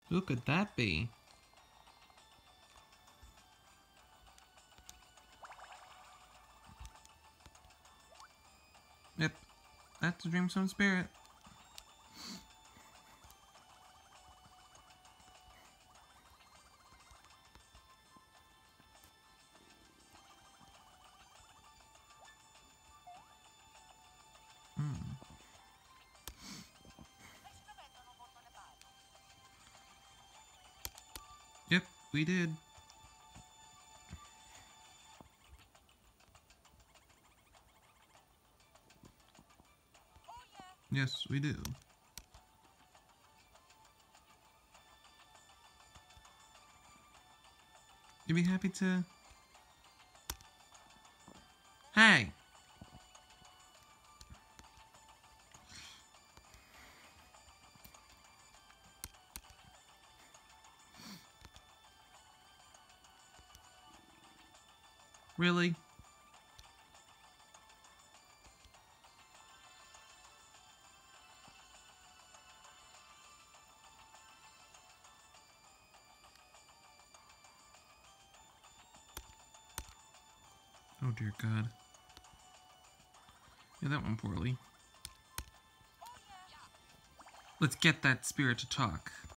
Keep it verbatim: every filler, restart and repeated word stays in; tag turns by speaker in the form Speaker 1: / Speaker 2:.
Speaker 1: Who could that be? Yep, that's the Dreamstone spirit. Hmm. Yep, we did. Yes, we do. You'd be happy to... Hey! Really? Oh dear God. Yeah, that went poorly. Let's get that spirit to talk.